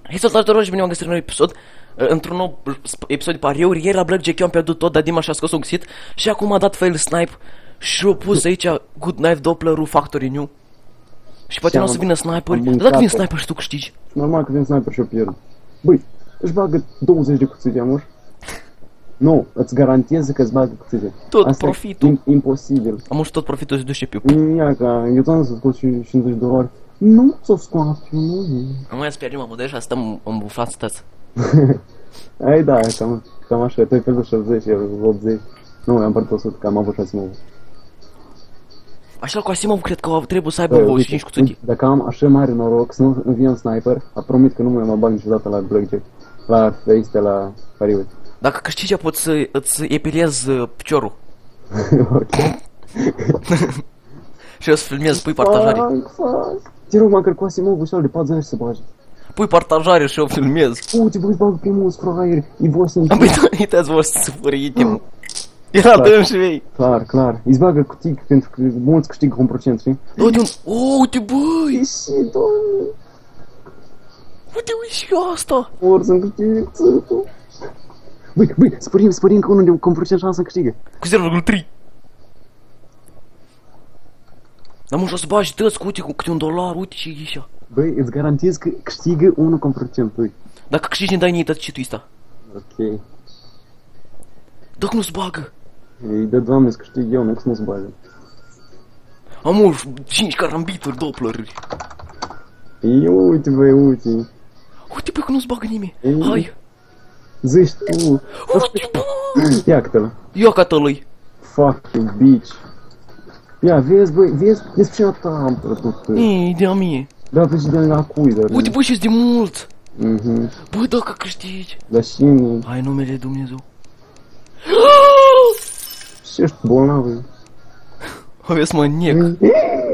Hei, salutare, și bine am găsit un nou episod. Într-un nou episod de pariuri. Ieri la Blackjack eu am pierdut tot, dar Dima și-a scos un ghisit. Și acum a dat fail snipe. Și a pus aici Good Knife Doppler-ul Factory New. Și poate nu o să vină sniperi. Dar dacă vin sniper și tu câștigi. Normal că vin sniper și eu pierd. Băi, își bagă 20 de cuțite, amor. Nu, îți garantez că îți bagă cuțite. Tot asta profitul. E imposibil. Am și tot profitul se duce pe Ia ca, eu ți-am să scot și 50 de dolari. Nu ți-o scoate, nu. Am mai speriat mă deja, stăm îmbuflați stăți. Ai da, cam așa, tu ai pierdut 60, eu 80. Nu, am pierdut 100, că am avut 6 mă. Așa cu Asimov cred că trebuie să aibă 25 cuțite. Dacă am așa mare noroc să nu îmi vine un sniper, promit că nu mă bag niciodată la Blackjack. La feiste, la pariuri. Dacă câștigi poți să îți epilezi piciorul. Ok. Și eu să filmez, pui partajare. Te rog, măcar cu Asimov și de 40 să bagi. Pui partajare și eu filmez. Uite, băi, bag primul fraier, e voștri. Am uitați vă să fărăite-mă. Era dăm și vei. Clar. Îți bagă cutic pentru că mulți câștigă cu un procent, știi? Uite un... uite băi! Ieși, doamne! Uite și asta! Or să-mi câștig țârtul. Băi, spărim că unul de cu un procent șansă câștigă. Cu 0,3. Dar mă, și o să bagi tăți cu, uite, cu câte $1, uite și așa. Băi, îți garantez că câștigă unul cu un procent, uite. Dacă câștigi, ne dai niei tăți și tu ăsta. Ok. Dacă nu-ți bagă. Ei, de doamne, să câștig eu, nu nu-ți bagă. Am 5 carambituri, Doppler-uri. Ei, uite, băi, uite. Uite, băi, că nu-ți bagă nimeni. Ei. Hai. Zici tu. Uite, băi. Ia câte-l. Ia ca-tălăi. Fuck you, bitch. Ia, vezi, băi, vezi ce ta am pierdut. Ei, de-a mie. Da, pe și de la cui, dar... Uite, băi, și-s de mult. Mhm. Băi, dacă câștigi. Dar și mie. Hai numele Dumnezeu. Și ești bolnav. Aveți mă nec.